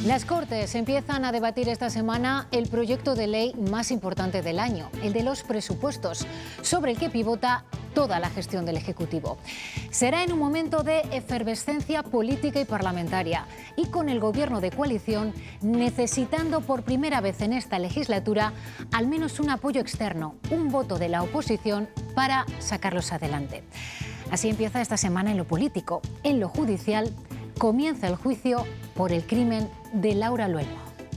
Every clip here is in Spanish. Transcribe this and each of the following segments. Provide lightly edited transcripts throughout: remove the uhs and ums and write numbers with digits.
Las Cortes empiezan a debatir esta semana el proyecto de ley más importante del año, el de los presupuestos, sobre el que pivota toda la gestión del Ejecutivo. Será en un momento de efervescencia política y parlamentaria y con el Gobierno de coalición necesitando por primera vez en esta legislatura al menos un apoyo externo, un voto de la oposición para sacarlos adelante. Así empieza esta semana en lo político. En lo judicial comienza el juicio por el crimen de Laura Luelmo.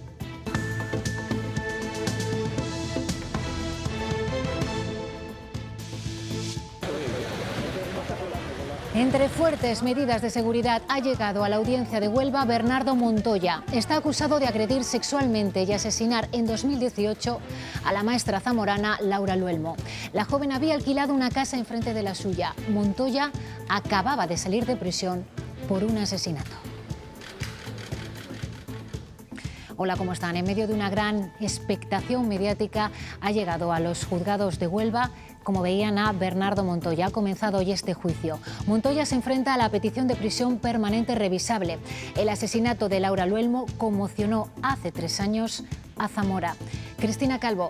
Entre fuertes medidas de seguridad ha llegado a la audiencia de Huelva Bernardo Montoya. Está acusado de agredir sexualmente y asesinar en 2018 a la maestra zamorana Laura Luelmo. La joven había alquilado una casa enfrente de la suya. Montoya acababa de salir de prisión por un asesinato. Hola, ¿cómo están? En medio de una gran expectación mediática ha llegado a los juzgados de Huelva, como veían, a Bernardo Montoya. Ha comenzado hoy este juicio. Montoya se enfrenta a la petición de prisión permanente revisable. El asesinato de Laura Luelmo conmocionó hace 3 años a Zamora. Cristina Calvo.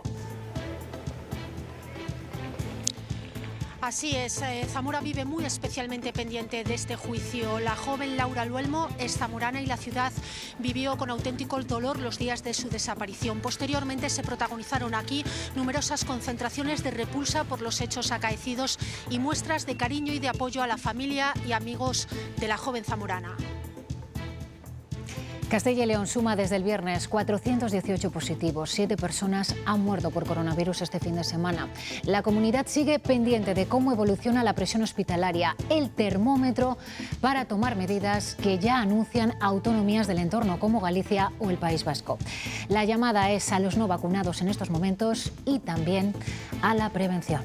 Así es, Zamora vive muy especialmente pendiente de este juicio. La joven Laura Luelmo es zamorana y la ciudad vivió con auténtico dolor los días de su desaparición. Posteriormente se protagonizaron aquí numerosas concentraciones de repulsa por los hechos acaecidos y muestras de cariño y de apoyo a la familia y amigos de la joven zamorana. Castilla y León suma desde el viernes 418 positivos. 7 personas han muerto por coronavirus este fin de semana. La comunidad sigue pendiente de cómo evoluciona la presión hospitalaria, el termómetro para tomar medidas que ya anuncian autonomías del entorno como Galicia o el País Vasco. La llamada es a los no vacunados en estos momentos y también a la prevención.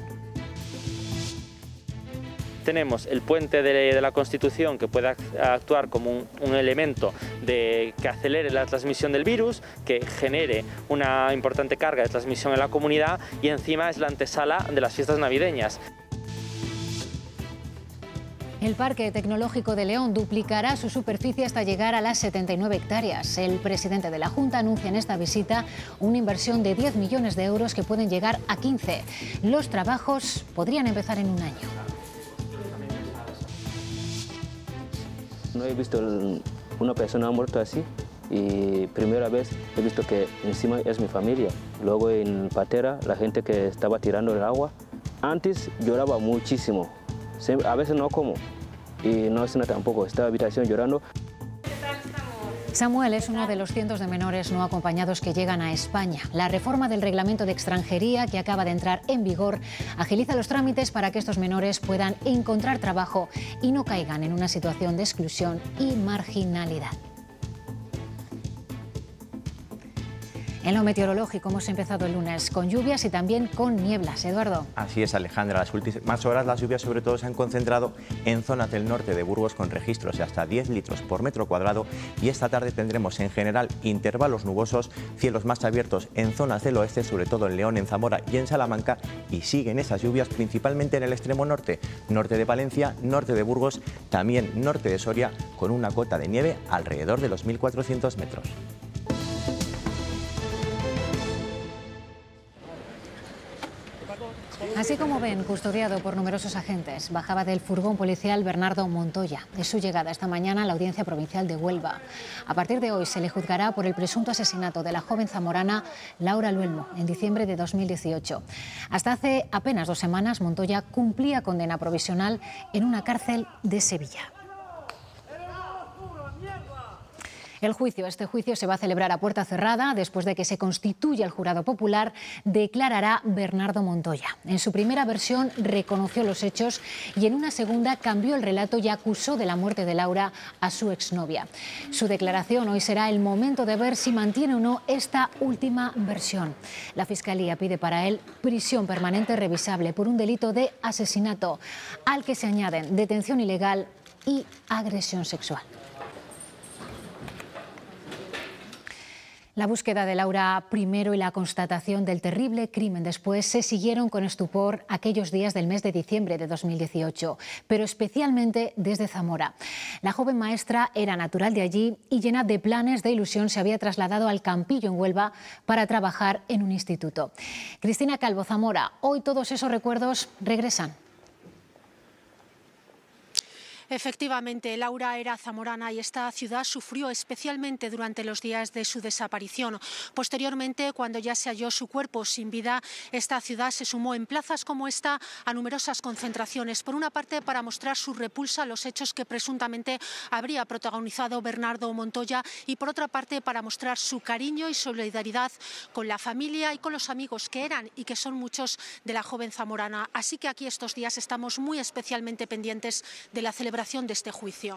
Tenemos el puente de la Constitución, que puede actuar como un elemento que acelere la transmisión del virus, que genere una importante carga de transmisión en la comunidad, y encima es la antesala de las fiestas navideñas. El Parque Tecnológico de León duplicará su superficie hasta llegar a las 79 hectáreas. El presidente de la Junta anuncia en esta visita una inversión de 10 millones de euros que pueden llegar a 15. Los trabajos podrían empezar en un año. No he visto una persona muerta así, y primera vez he visto que encima es mi familia. Luego en Patera, la gente que estaba tirando el agua, antes lloraba muchísimo, a veces no como, y no cena tampoco, estaba en la habitación llorando. Samuel es uno de los cientos de menores no acompañados que llegan a España. La reforma del reglamento de extranjería, que acaba de entrar en vigor, agiliza los trámites para que estos menores puedan encontrar trabajo y no caigan en una situación de exclusión y marginalidad. En lo meteorológico hemos empezado el lunes con lluvias y también con nieblas. Eduardo. Así es, Alejandra. Las últimas horas las lluvias sobre todo se han concentrado en zonas del norte de Burgos con registros de hasta 10 litros por metro cuadrado, y esta tarde tendremos en general intervalos nubosos, cielos más abiertos en zonas del oeste, sobre todo en León, en Zamora y en Salamanca, y siguen esas lluvias principalmente en el extremo norte, norte de Palencia, norte de Burgos, también norte de Soria, con una cota de nieve alrededor de los 1.400 metros. Así como ven, custodiado por numerosos agentes, bajaba del furgón policial Bernardo Montoya. Es su llegada esta mañana a la Audiencia Provincial de Huelva. A partir de hoy se le juzgará por el presunto asesinato de la joven zamorana Laura Luelmo en diciembre de 2018. Hasta hace apenas 2 semanas, Montoya cumplía condena provisional en una cárcel de Sevilla. Este juicio se va a celebrar a puerta cerrada. Después de que se constituya el jurado popular, declarará Bernardo Montoya. En su primera versión reconoció los hechos y en una segunda cambió el relato y acusó de la muerte de Laura a su exnovia. Su declaración hoy será el momento de ver si mantiene o no esta última versión. La Fiscalía pide para él prisión permanente revisable por un delito de asesinato, al que se añaden detención ilegal y agresión sexual. La búsqueda de Laura primero y la constatación del terrible crimen después se siguieron con estupor aquellos días del mes de diciembre de 2018, pero especialmente desde Zamora. La joven maestra era natural de allí y llena de planes de ilusión se había trasladado al Campillo en Huelva para trabajar en un instituto. Cristina Calvo, Zamora, hoy todos esos recuerdos regresan. Efectivamente, Laura era zamorana y esta ciudad sufrió especialmente durante los días de su desaparición. Posteriormente, cuando ya se halló su cuerpo sin vida, esta ciudad se sumó en plazas como esta a numerosas concentraciones. Por una parte, para mostrar su repulsa a los hechos que presuntamente habría protagonizado Bernardo Montoya y por otra parte, para mostrar su cariño y solidaridad con la familia y con los amigos que eran y que son muchos de la joven zamorana. Así que aquí estos días estamos muy especialmente pendientes de la celebración de este juicio.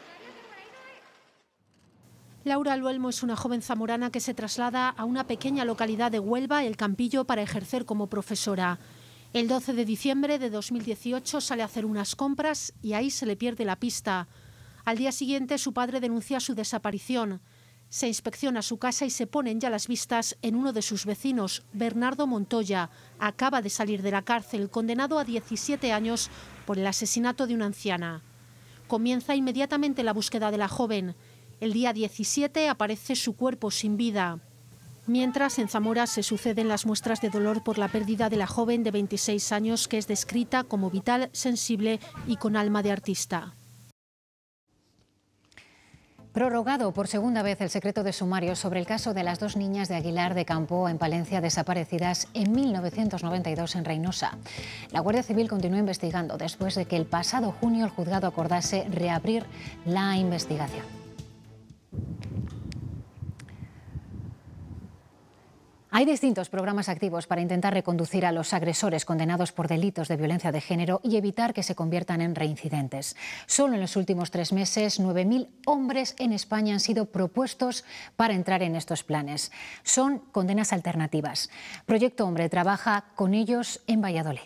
Laura Luelmo es una joven zamorana que se traslada a una pequeña localidad de Huelva, El Campillo, para ejercer como profesora. El 12 de diciembre de 2018 sale a hacer unas compras y ahí se le pierde la pista. Al día siguiente su padre denuncia su desaparición. Se inspecciona su casa y se ponen ya las vistas en uno de sus vecinos, Bernardo Montoya. Acaba de salir de la cárcel, condenado a 17 años por el asesinato de una anciana. Comienza inmediatamente la búsqueda de la joven. El día 17 aparece su cuerpo sin vida. Mientras, en Zamora se suceden las muestras de dolor por la pérdida de la joven de 26 años, que es descrita como vital, sensible y con alma de artista. Prorrogado por segunda vez el secreto de sumario sobre el caso de las dos niñas de Aguilar de Campo en Palencia desaparecidas en 1992 en Reynosa. La Guardia Civil continúa investigando después de que el pasado junio el juzgado acordase reabrir la investigación. Hay distintos programas activos para intentar reconducir a los agresores condenados por delitos de violencia de género y evitar que se conviertan en reincidentes. Solo en los últimos 3 meses, 9.000 hombres en España han sido propuestos para entrar en estos planes. Son condenas alternativas. Proyecto Hombre trabaja con ellos en Valladolid.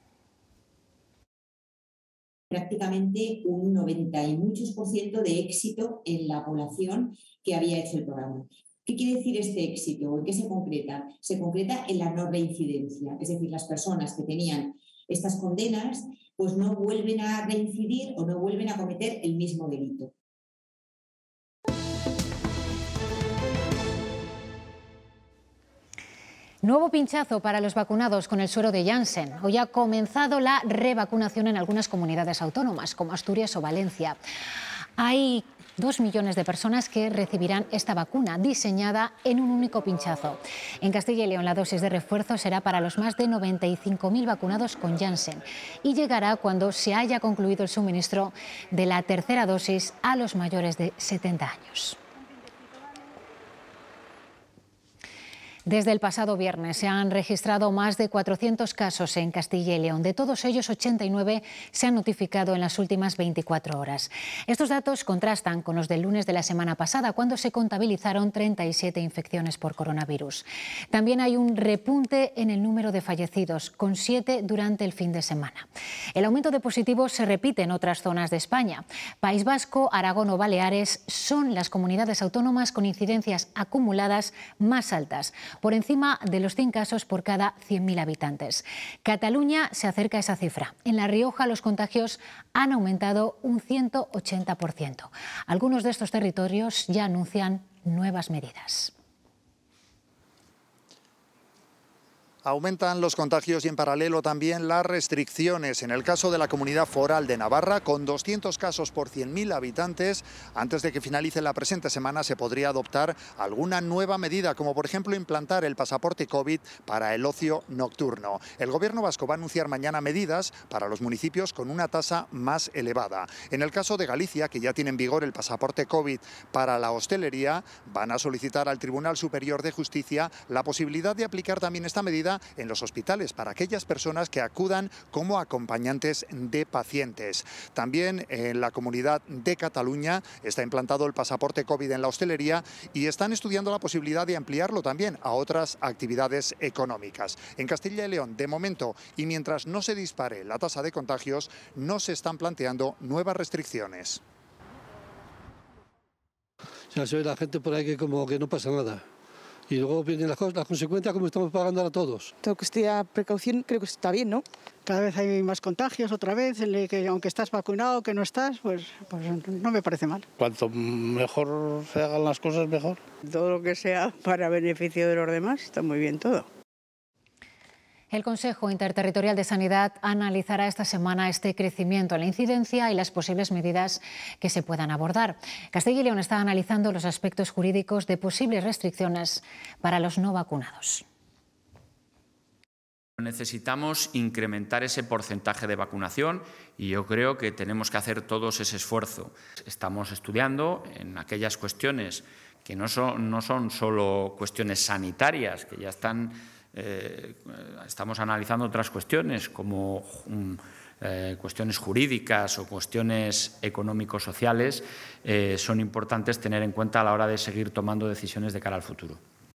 Prácticamente un 90 y muchos % de éxito en la población que había hecho el programa. ¿Qué quiere decir este éxito? ¿En qué se concreta? Se concreta en la no reincidencia, es decir, las personas que tenían estas condenas pues no vuelven a reincidir o no vuelven a cometer el mismo delito. Nuevo pinchazo para los vacunados con el suero de Janssen. Hoy ha comenzado la revacunación en algunas comunidades autónomas, como Asturias o Valencia. Hay 2 millones de personas que recibirán esta vacuna, diseñada en un único pinchazo. En Castilla y León la dosis de refuerzo será para los más de 95.000 vacunados con Janssen y llegará cuando se haya concluido el suministro de la tercera dosis a los mayores de 70 años. Desde el pasado viernes se han registrado más de 400 casos en Castilla y León. De todos ellos, 89 se han notificado en las últimas 24 horas. Estos datos contrastan con los del lunes de la semana pasada, cuando se contabilizaron 37 infecciones por coronavirus. También hay un repunte en el número de fallecidos, con 7 durante el fin de semana. El aumento de positivos se repite en otras zonas de España. País Vasco, Aragón o Baleares son las comunidades autónomas con incidencias acumuladas más altas, por encima de los 100 casos por cada 100.000 habitantes. Cataluña se acerca a esa cifra. En La Rioja los contagios han aumentado un 180%. Algunos de estos territorios ya anuncian nuevas medidas. Aumentan los contagios y en paralelo también las restricciones. En el caso de la Comunidad Foral de Navarra, con 200 casos por 100.000 habitantes, antes de que finalice la presente semana se podría adoptar alguna nueva medida, como por ejemplo implantar el pasaporte COVID para el ocio nocturno. El Gobierno vasco va a anunciar mañana medidas para los municipios con una tasa más elevada. En el caso de Galicia, que ya tiene en vigor el pasaporte COVID para la hostelería, van a solicitar al Tribunal Superior de Justicia la posibilidad de aplicar también esta medida en los hospitales para aquellas personas que acudan como acompañantes de pacientes. También en la Comunidad de Cataluña está implantado el pasaporte COVID en la hostelería y están estudiando la posibilidad de ampliarlo también a otras actividades económicas. En Castilla y León, de momento, y mientras no se dispare la tasa de contagios, no se están planteando nuevas restricciones. Ya se ve la gente por ahí que como que no pasa nada. y luego vienen las consecuencias como estamos pagando a todos. Todo que esté a precaución creo que está bien, ¿no? Cada vez hay más contagios otra vez, que aunque estás vacunado, que no estás, pues no me parece mal. Cuanto mejor se hagan las cosas, mejor. Todo lo que sea para beneficio de los demás está muy bien todo. El Consejo Interterritorial de Sanidad analizará esta semana este crecimiento en la incidencia y las posibles medidas que se puedan abordar. Castilla y León está analizando los aspectos jurídicos de posibles restricciones para los no vacunados. Necesitamos incrementar ese porcentaje de vacunación y yo creo que tenemos que hacer todos ese esfuerzo. Estamos estudiando en aquellas cuestiones que no son solo cuestiones sanitarias, que ya están. Estamos analizando otras cuestiones como cuestiones jurídicas o cuestiones económico-sociales. Son importantes tener en cuenta a la hora de seguir tomando decisiones de cara al futuro.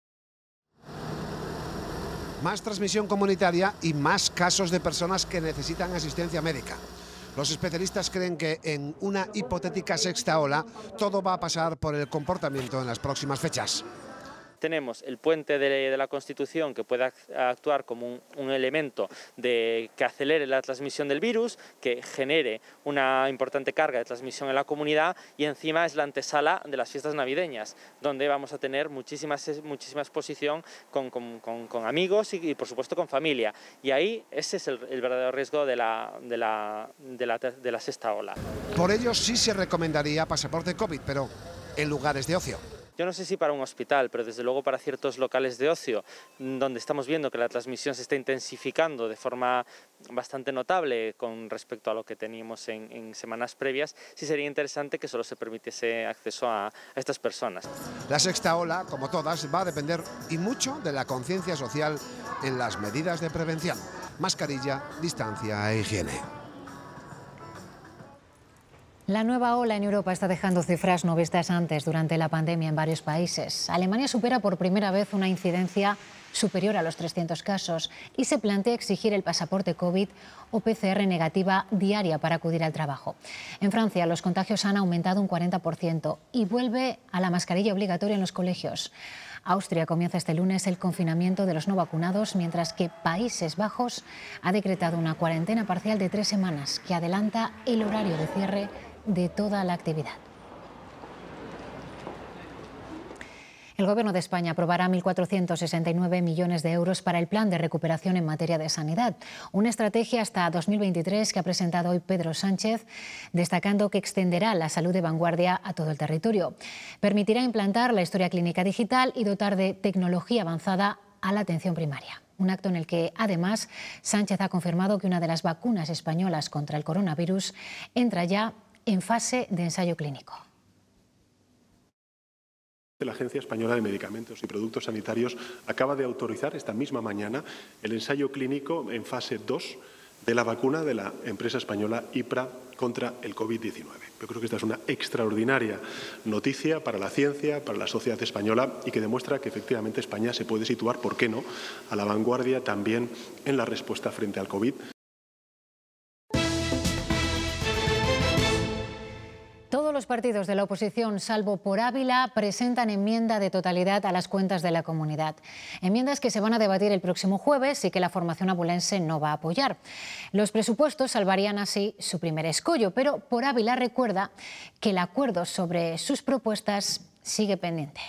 Más transmisión comunitaria y más casos de personas que necesitan asistencia médica. Los especialistas creen que en una hipotética sexta ola todo va a pasar por el comportamiento en las próximas fechas. Tenemos el puente de la Constitución que puede actuar como un elemento que acelere la transmisión del virus, que genere una importante carga de transmisión en la comunidad, y encima es la antesala de las fiestas navideñas, donde vamos a tener muchísima exposición con amigos y por supuesto con familia. Y ahí ese es el verdadero riesgo de la sexta ola. Por ello sí se recomendaría pasaporte COVID, pero en lugares de ocio. Yo no sé si para un hospital, pero desde luego para ciertos locales de ocio, donde estamos viendo que la transmisión se está intensificando de forma bastante notable con respecto a lo que teníamos en semanas previas, sí sería interesante que solo se permitiese acceso a estas personas. La sexta ola, como todas, va a depender y mucho de la conciencia social en las medidas de prevención. Mascarilla, distancia e higiene. La nueva ola en Europa está dejando cifras no vistas antes durante la pandemia en varios países. Alemania supera por primera vez una incidencia superior a los 300 casos y se plantea exigir el pasaporte COVID o PCR negativa diaria para acudir al trabajo. En Francia los contagios han aumentado un 40% y vuelve a la mascarilla obligatoria en los colegios. Austria comienza este lunes el confinamiento de los no vacunados, mientras que Países Bajos ha decretado una cuarentena parcial de 3 semanas que adelanta el horario de cierre de toda la actividad. El Gobierno de España aprobará 1.469 millones de euros para el Plan de Recuperación en materia de sanidad, una estrategia hasta 2023 que ha presentado hoy Pedro Sánchez, destacando que extenderá la salud de vanguardia a todo el territorio. Permitirá implantar la historia clínica digital y dotar de tecnología avanzada a la atención primaria. Un acto en el que, además, Sánchez ha confirmado que una de las vacunas españolas contra el coronavirus entra ya en fase de ensayo clínico. La Agencia Española de Medicamentos y Productos Sanitarios acaba de autorizar esta misma mañana el ensayo clínico en fase 2 de la vacuna de la empresa española IPRA contra el COVID-19. Yo creo que esta es una extraordinaria noticia para la ciencia, para la sociedad española y que demuestra que efectivamente España se puede situar, ¿por qué no?, a la vanguardia también en la respuesta frente al COVID. Todos los partidos de la oposición, salvo por Ávila, presentan enmienda de totalidad a las cuentas de la comunidad. Enmiendas que se van a debatir el próximo jueves y que la formación abulense no va a apoyar. Los presupuestos salvarían así su primer escollo, pero por Ávila recuerda que el acuerdo sobre sus propuestas sigue pendiente.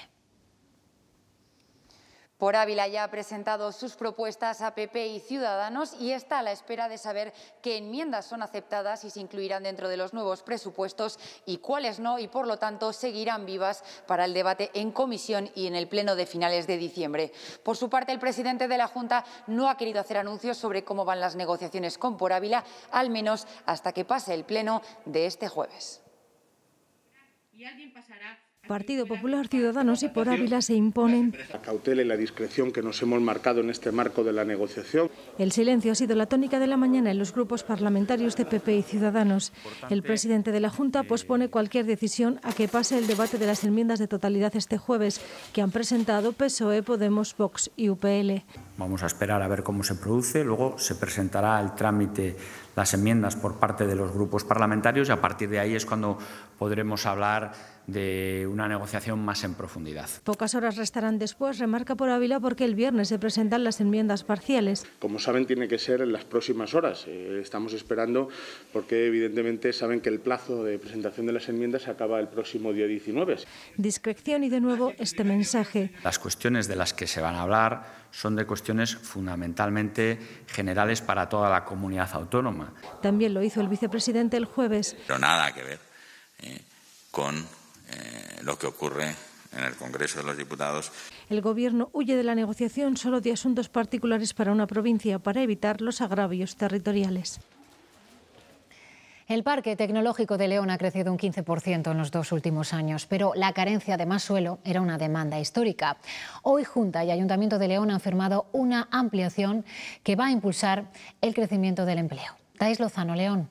Por Ávila ya ha presentado sus propuestas a PP y Ciudadanos y está a la espera de saber qué enmiendas son aceptadas y se incluirán dentro de los nuevos presupuestos y cuáles no, y por lo tanto seguirán vivas para el debate en comisión y en el pleno de finales de diciembre. Por su parte, el presidente de la Junta no ha querido hacer anuncios sobre cómo van las negociaciones con Por Ávila, al menos hasta que pase el pleno de este jueves. ¿Y alguien pasará? Partido Popular, Ciudadanos y Por Ávila se imponen. La cautela y la discreción que nos hemos marcado en este marco de la negociación. El silencio ha sido la tónica de la mañana en los grupos parlamentarios de PP y Ciudadanos. El presidente de la Junta pospone cualquier decisión a que pase el debate de las enmiendas de totalidad este jueves, que han presentado PSOE, Podemos, Vox y UPL. Vamos a esperar a ver cómo se produce, luego se presentará el trámite las enmiendas por parte de los grupos parlamentarios y a partir de ahí es cuando podremos hablar de una negociación más en profundidad. Pocas horas restarán después, remarca por Ávila, porque el viernes se presentan las enmiendas parciales. Como saben, tiene que ser en las próximas horas. Estamos esperando porque evidentemente saben que el plazo de presentación de las enmiendas se acaba el próximo día 19. Discreción y de nuevo este mensaje. Las cuestiones de las que se van a hablar son de cuestiones fundamentalmente generales para toda la comunidad autónoma. También lo hizo el vicepresidente el jueves. Pero nada que ver con lo que ocurre en el Congreso de los Diputados. El Gobierno huye de la negociación solo de asuntos particulares para una provincia para evitar los agravios territoriales. El Parque Tecnológico de León ha crecido un 15% en los 2 últimos años, pero la carencia de más suelo era una demanda histórica. Hoy Junta y Ayuntamiento de León han firmado una ampliación que va a impulsar el crecimiento del empleo. Thais Lozano, León.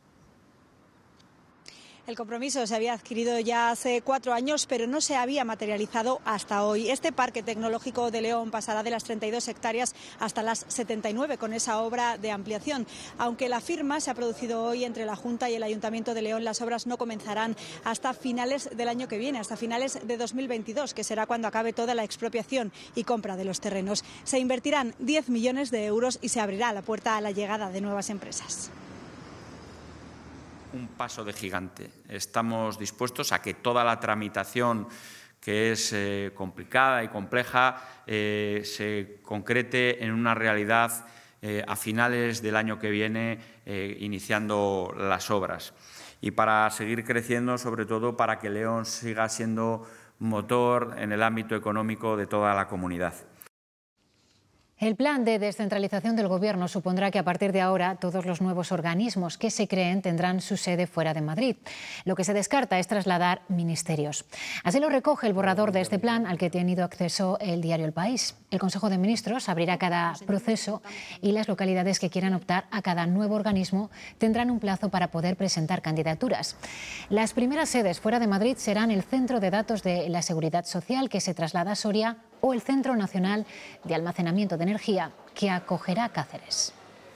El compromiso se había adquirido ya hace 4 años, pero no se había materializado hasta hoy. Este Parque Tecnológico de León pasará de las 32 hectáreas hasta las 79 con esa obra de ampliación. Aunque la firma se ha producido hoy entre la Junta y el Ayuntamiento de León, las obras no comenzarán hasta finales del año que viene, hasta finales de 2022, que será cuando acabe toda la expropiación y compra de los terrenos. Se invertirán 10 millones de euros y se abrirá la puerta a la llegada de nuevas empresas. Un paso de gigante. Estamos dispuestos a que toda la tramitación, que es complicada y compleja, se concrete en una realidad a finales del año que viene, iniciando las obras. Y para seguir creciendo, sobre todo para que León siga siendo motor en el ámbito económico de toda la comunidad. El plan de descentralización del Gobierno supondrá que a partir de ahora todos los nuevos organismos que se creen tendrán su sede fuera de Madrid. Lo que se descarta es trasladar ministerios. Así lo recoge el borrador de este plan al que ha tenido acceso el diario El País. El Consejo de Ministros abrirá cada proceso y las localidades que quieran optar a cada nuevo organismo tendrán un plazo para poder presentar candidaturas. Las primeras sedes fuera de Madrid serán el Centro de Datos de la Seguridad Social, que se traslada a Soria, o el Centro Nacional de Almacenamiento de Energía, que acogerá Cáceres.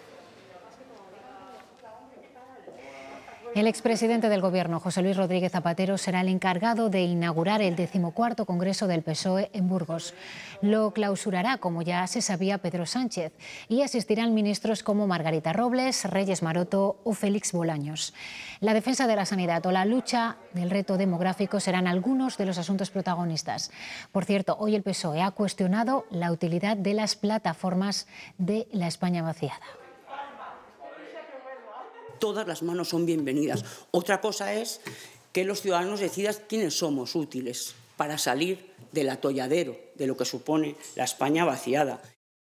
El expresidente del Gobierno, José Luis Rodríguez Zapatero, será el encargado de inaugurar el 14º Congreso del PSOE en Burgos. Lo clausurará, como ya se sabía, Pedro Sánchez, y asistirán ministros como Margarita Robles, Reyes Maroto o Félix Bolaños. La defensa de la sanidad o la lucha del reto demográfico serán algunos de los asuntos protagonistas. Por cierto, hoy el PSOE ha cuestionado la utilidad de las plataformas de la España vaciada. Todas las manos son bienvenidas. Otra cosa es que los ciudadanos decidan quiénes somos útiles para salir del atolladero, de lo que supone la España vaciada.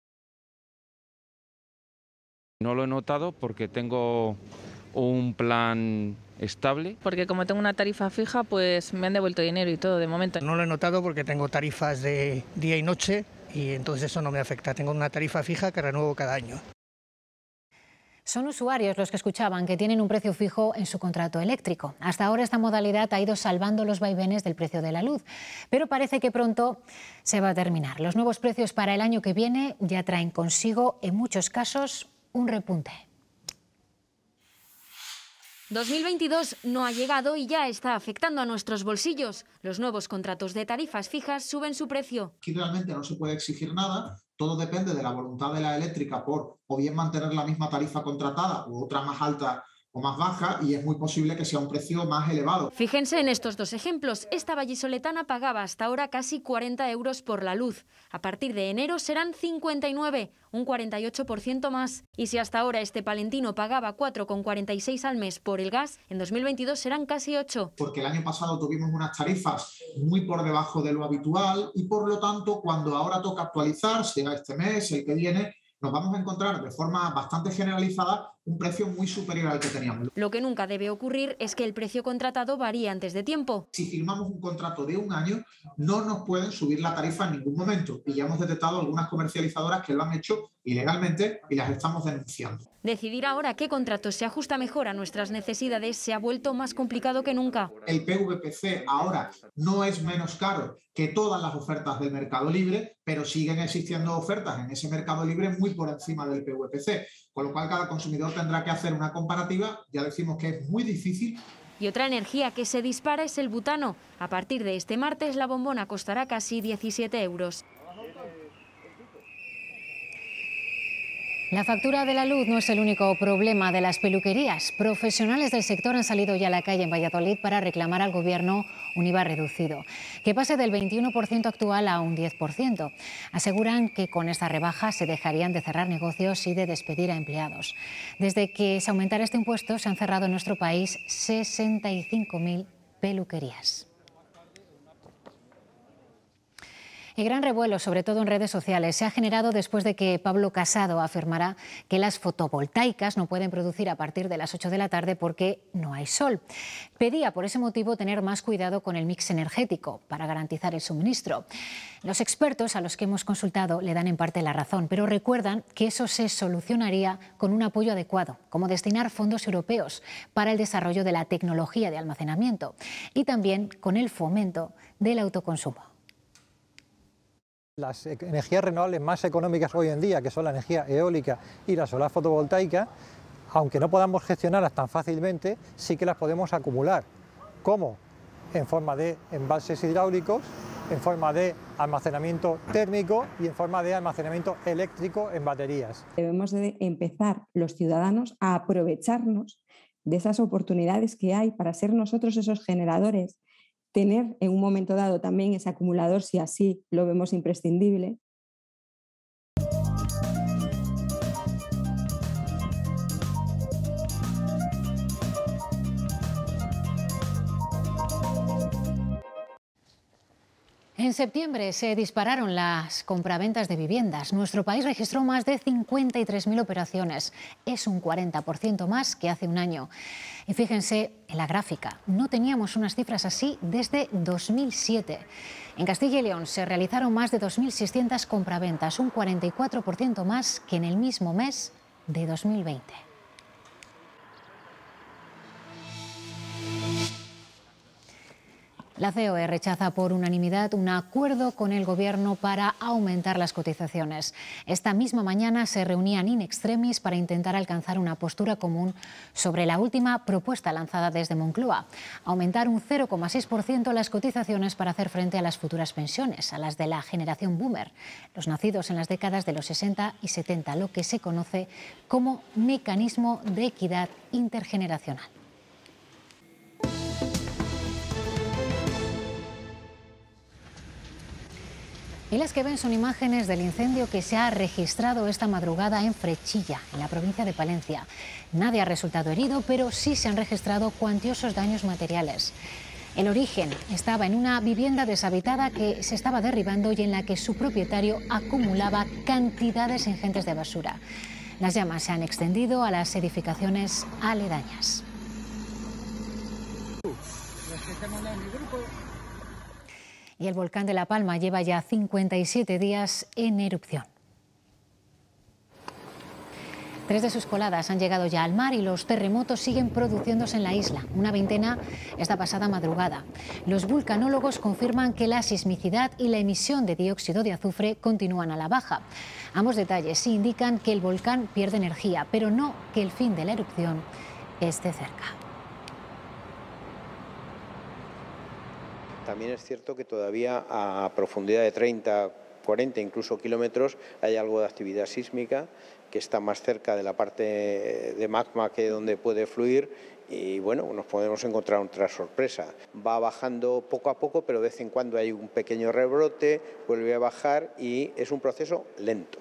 No lo he notado porque tengo un plan estable. Porque como tengo una tarifa fija, pues me han devuelto dinero y todo de momento. No lo he notado porque tengo tarifas de día y noche y entonces eso no me afecta. Tengo una tarifa fija que renuevo cada año. Son usuarios los que escuchaban que tienen un precio fijo en su contrato eléctrico. Hasta ahora esta modalidad ha ido salvando los vaivenes del precio de la luz, pero parece que pronto se va a terminar. Los nuevos precios para el año que viene ya traen consigo, en muchos casos, un repunte. 2022 no ha llegado y ya está afectando a nuestros bolsillos. Los nuevos contratos de tarifas fijas suben su precio. Aquí realmente no se puede exigir nada, todo depende de la voluntad de la eléctrica por o bien mantener la misma tarifa contratada u otra más alta o más baja, y es muy posible que sea un precio más elevado. Fíjense en estos dos ejemplos. Esta vallisoletana pagaba hasta ahora casi 40 euros por la luz. A partir de enero serán 59, un 48% más. Y si hasta ahora este palentino pagaba 4,46 al mes por el gas, en 2022 serán casi 8. Porque el año pasado tuvimos unas tarifas muy por debajo de lo habitual y por lo tanto cuando ahora toca actualizar, sea este mes, el que viene, nos vamos a encontrar de forma bastante generalizada un precio muy superior al que teníamos. Lo que nunca debe ocurrir es que el precio contratado varíe antes de tiempo. Si firmamos un contrato de un año, no nos pueden subir la tarifa en ningún momento. Y ya hemos detectado algunas comercializadoras que lo han hecho ilegalmente y las estamos denunciando. Decidir ahora qué contrato se ajusta mejor a nuestras necesidades se ha vuelto más complicado que nunca. El PVPC ahora no es menos caro que todas las ofertas del mercado libre, pero siguen existiendo ofertas en ese mercado libre muy por encima del PVPC. con lo cual cada consumidor tendrá que hacer una comparativa. Ya decimos que es muy difícil. Y otra energía que se dispara es el butano. A partir de este martes la bombona costará casi 17 euros. La factura de la luz no es el único problema de las peluquerías. Profesionales del sector han salido ya a la calle en Valladolid para reclamar al Gobierno un IVA reducido, que pase del 21% actual a un 10%. Aseguran que con esta rebaja se dejarían de cerrar negocios y de despedir a empleados. Desde que se aumentara este impuesto se han cerrado en nuestro país 65.000 peluquerías. Y gran revuelo, sobre todo en redes sociales, se ha generado después de que Pablo Casado afirmara que las fotovoltaicas no pueden producir a partir de las 8 de la tarde porque no hay sol. Pedía por ese motivo tener más cuidado con el mix energético para garantizar el suministro. Los expertos a los que hemos consultado le dan en parte la razón, pero recuerdan que eso se solucionaría con un apoyo adecuado, como destinar fondos europeos para el desarrollo de la tecnología de almacenamiento y también con el fomento del autoconsumo. Las energías renovables más económicas hoy en día, que son la energía eólica y la solar fotovoltaica, aunque no podamos gestionarlas tan fácilmente, sí que las podemos acumular. ¿Cómo? En forma de embalses hidráulicos, en forma de almacenamiento térmico y en forma de almacenamiento eléctrico en baterías. Debemos de empezar los ciudadanos a aprovecharnos de esas oportunidades que hay para ser nosotros esos generadores, tener en un momento dado también ese acumulador si así lo vemos imprescindible. En septiembre se dispararon las compraventas de viviendas. Nuestro país registró más de 53.000 operaciones. Es un 40% más que hace un año. Y fíjense en la gráfica, no teníamos unas cifras así desde 2007. En Castilla y León se realizaron más de 2.600 compraventas, un 44% más que en el mismo mes de 2020. La COE rechaza por unanimidad un acuerdo con el Gobierno para aumentar las cotizaciones. Esta misma mañana se reunían in extremis para intentar alcanzar una postura común sobre la última propuesta lanzada desde Moncloa: aumentar un 0,6% las cotizaciones para hacer frente a las futuras pensiones, a las de la generación boomer, los nacidos en las décadas de los 60 y 70, lo que se conoce como mecanismo de equidad intergeneracional. Y las que ven son imágenes del incendio que se ha registrado esta madrugada en Frechilla, en la provincia de Palencia. Nadie ha resultado herido, pero sí se han registrado cuantiosos daños materiales. El origen estaba en una vivienda deshabitada que se estaba derribando y en la que su propietario acumulaba cantidades ingentes de basura. Las llamas se han extendido a las edificaciones aledañas. Y el volcán de La Palma lleva ya 57 días en erupción. 3 de sus coladas han llegado ya al mar y los terremotos siguen produciéndose en la isla, una veintena esta pasada madrugada. Los vulcanólogos confirman que la sismicidad y la emisión de dióxido de azufre continúan a la baja. Ambos detalles sí indican que el volcán pierde energía, pero no que el fin de la erupción esté cerca. También es cierto que todavía a profundidad de 30, 40 incluso kilómetros hay algo de actividad sísmica que está más cerca de la parte de magma que donde puede fluir y bueno, nos podemos encontrar otra sorpresa. Va bajando poco a poco, pero de vez en cuando hay un pequeño rebrote, vuelve a bajar y es un proceso lento.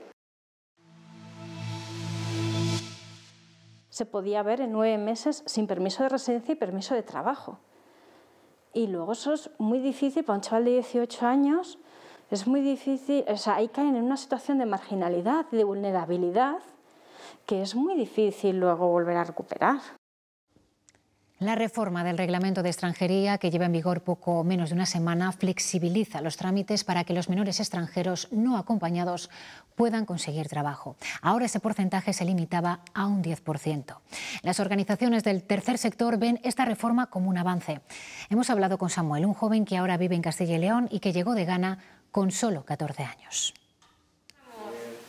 Se podía ver en 9 meses sin permiso de residencia y permiso de trabajo. Y luego eso es muy difícil para un chaval de 18 años, es muy difícil, o sea, ahí caen en una situación de marginalidad y de vulnerabilidad que es muy difícil luego volver a recuperar. La reforma del Reglamento de Extranjería, que lleva en vigor poco menos de una semana, flexibiliza los trámites para que los menores extranjeros no acompañados puedan conseguir trabajo. Ahora ese porcentaje se limitaba a un 10%. Las organizaciones del tercer sector ven esta reforma como un avance. Hemos hablado con Samuel, un joven que ahora vive en Castilla y León y que llegó de Ghana con solo 14 años. ¿Qué tal?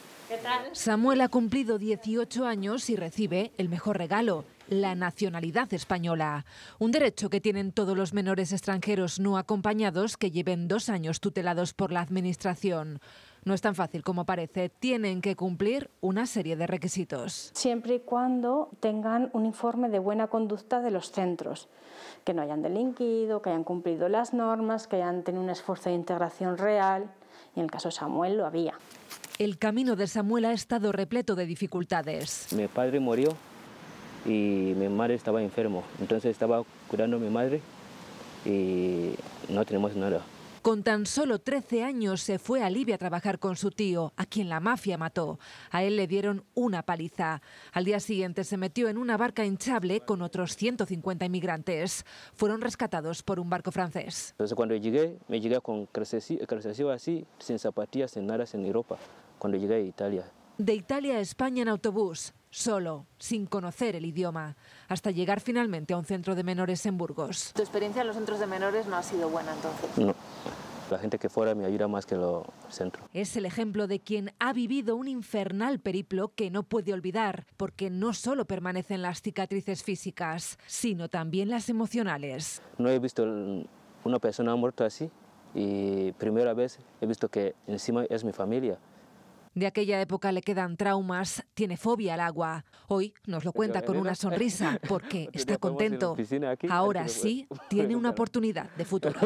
Samuel ha cumplido 18 años y recibe el mejor regalo, la nacionalidad española. Un derecho que tienen todos los menores extranjeros no acompañados que lleven 2 años tutelados por la Administración. No es tan fácil como parece, tienen que cumplir una serie de requisitos. Siempre y cuando tengan un informe de buena conducta de los centros, que no hayan delinquido, que hayan cumplido las normas, que hayan tenido un esfuerzo de integración real, y en el caso de Samuel lo había. El camino de Samuel ha estado repleto de dificultades. Mi padre murió y mi madre estaba enfermo, entonces estaba cuidando a mi madre y no tenemos nada. Con tan solo 13 años se fue a Libia a trabajar con su tío, a quien la mafia mató. A él le dieron una paliza. Al día siguiente se metió en una barca hinchable con otros 150 inmigrantes. Fueron rescatados por un barco francés. Entonces cuando llegué, me llegué con calzoncillos así, sin zapatillas, sin nada, sin ropa, cuando llegué a Italia. De Italia a España en autobús, solo, sin conocer el idioma, hasta llegar finalmente a un centro de menores en Burgos. ¿Tu experiencia en los centros de menores no ha sido buena entonces? No, la gente que fuera me ayuda más que los centros. Es el ejemplo de quien ha vivido un infernal periplo que no puede olvidar, porque no solo permanecen las cicatrices físicas, sino también las emocionales. No he visto una persona muerta así y primera vez he visto que encima es mi familia. De aquella época le quedan traumas, tiene fobia al agua. Hoy nos lo cuenta con una sonrisa porque está contento. Ahora sí tiene una oportunidad de futuro.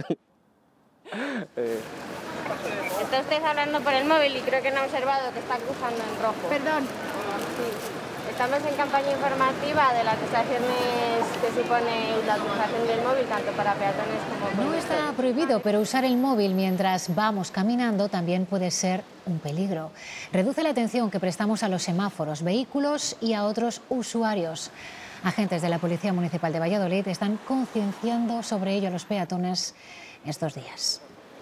Está usted hablando por el móvil y creo que no ha observado que está cruzando en rojo. Perdón. Sí. Estamos en campaña informativa de las acusaciones que supone la utilización del móvil, tanto para peatones como para... No está prohibido, pero usar el móvil mientras vamos caminando también puede ser un peligro. Reduce la atención que prestamos a los semáforos, vehículos y a otros usuarios. Agentes de la Policía Municipal de Valladolid están concienciando sobre ello a los peatones estos días.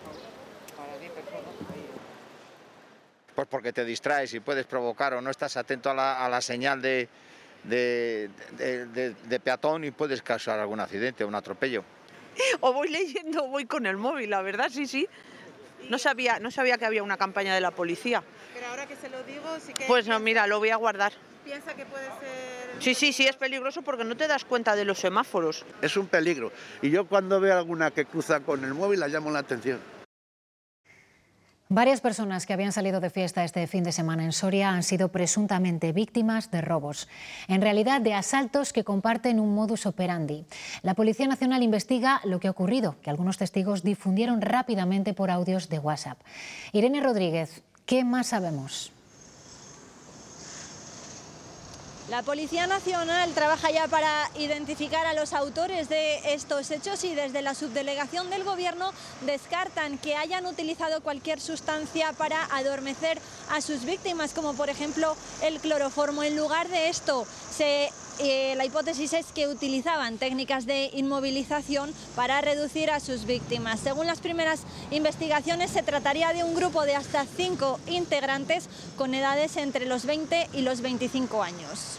Pues porque te distraes y puedes provocar o no estás atento a la señal de peatón y puedes causar algún accidente o un atropello. O voy leyendo o voy con el móvil, la verdad, sí. No sabía que había una campaña de la policía. Pero ahora que se lo digo, sí que... Pues no, mira, lo voy a guardar. ¿Piensa que puede ser...? Sí, es peligroso porque no te das cuenta de los semáforos. Es un peligro. Y yo cuando veo alguna que cruza con el móvil la llamo la atención. Varias personas que habían salido de fiesta este fin de semana en Soria han sido presuntamente víctimas de robos. En realidad, de asaltos que comparten un modus operandi. La Policía Nacional investiga lo que ha ocurrido, que algunos testigos difundieron rápidamente por audios de WhatsApp. Irene Rodríguez, ¿qué más sabemos? La Policía Nacional trabaja ya para identificar a los autores de estos hechos y desde la subdelegación del Gobierno descartan que hayan utilizado cualquier sustancia para adormecer a sus víctimas, como por ejemplo el cloroformo. En lugar de esto, la hipótesis es que utilizaban técnicas de inmovilización para reducir a sus víctimas. Según las primeras investigaciones, se trataría de un grupo de hasta 5 integrantes con edades entre los 20 y los 25 años.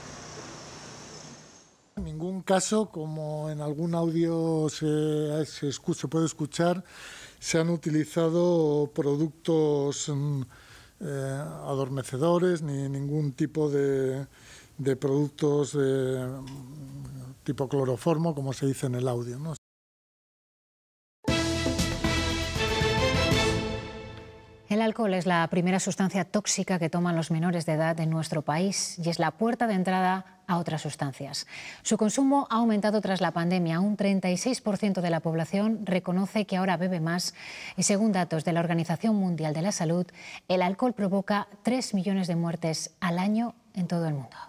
En ningún caso, como en algún audio se puede escuchar, se han utilizado productos adormecedores ni ningún tipo de productos tipo cloroformo, como se dice en el audio, ¿no? El alcohol es la primera sustancia tóxica que toman los menores de edad en nuestro país y es la puerta de entrada a otras sustancias. Su consumo ha aumentado tras la pandemia. Un 36% de la población reconoce que ahora bebe más y, según datos de la Organización Mundial de la Salud, el alcohol provoca 3 millones de muertes al año en todo el mundo.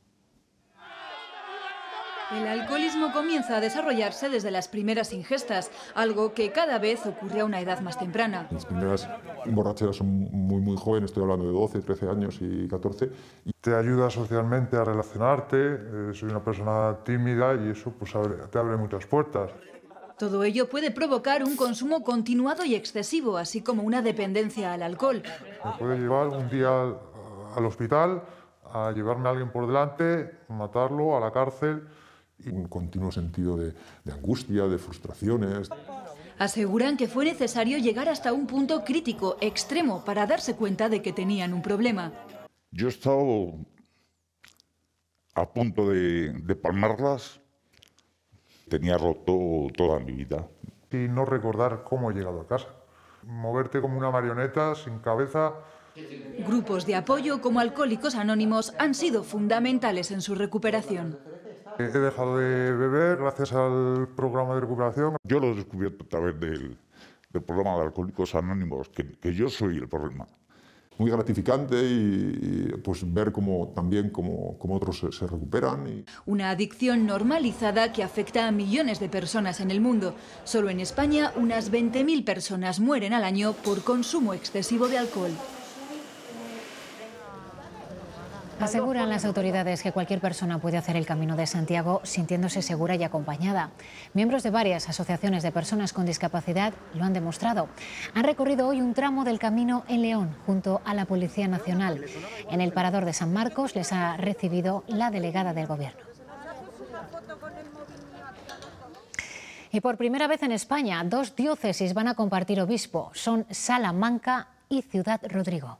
El alcoholismo comienza a desarrollarse desde las primeras ingestas, algo que cada vez ocurre a una edad más temprana. Las primeras borracheras son muy jóvenes, estoy hablando de 12, 13 años y 14. Te ayuda socialmente a relacionarte, soy una persona tímida y eso pues te abre muchas puertas. Todo ello puede provocar un consumo continuado y excesivo, así como una dependencia al alcohol. Me puede llevar un día al hospital, a llevarme a alguien por delante, matarlo, a la cárcel. Y un continuo sentido de angustia, de frustraciones. Aseguran que fue necesario llegar hasta un punto crítico, extremo, para darse cuenta de que tenían un problema. Yo he estado a punto de palmarlas, tenía roto toda mi vida. Y no recordar cómo he llegado a casa. Moverte como una marioneta, sin cabeza. Grupos de apoyo como Alcohólicos Anónimos han sido fundamentales en su recuperación. He dejado de beber gracias al programa de recuperación. Yo lo he descubierto a través del programa de Alcohólicos Anónimos, que yo soy el problema. Muy gratificante y pues ver cómo otros se recuperan. Una adicción normalizada que afecta a millones de personas en el mundo. Solo en España unas 20.000 personas mueren al año por consumo excesivo de alcohol. Aseguran las autoridades que cualquier persona puede hacer el Camino de Santiago sintiéndose segura y acompañada. Miembros de varias asociaciones de personas con discapacidad lo han demostrado. Han recorrido hoy un tramo del camino en León, junto a la Policía Nacional. En el Parador de San Marcos les ha recibido la delegada del Gobierno. Y por primera vez en España, 2 diócesis van a compartir obispo. Son Salamanca y Ciudad Rodrigo.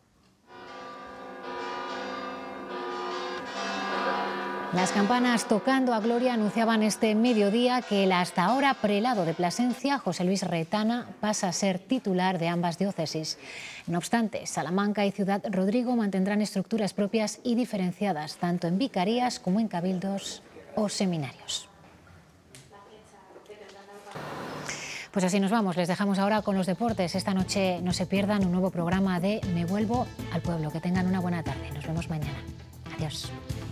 Las campanas tocando a gloria anunciaban este mediodía que el hasta ahora prelado de Plasencia, José Luis Retana, pasa a ser titular de ambas diócesis. No obstante, Salamanca y Ciudad Rodrigo mantendrán estructuras propias y diferenciadas, tanto en vicarías como en cabildos o seminarios. Pues así nos vamos, les dejamos ahora con los deportes. Esta noche no se pierdan un nuevo programa de Me Vuelvo al Pueblo. Que tengan una buena tarde, nos vemos mañana. Adiós.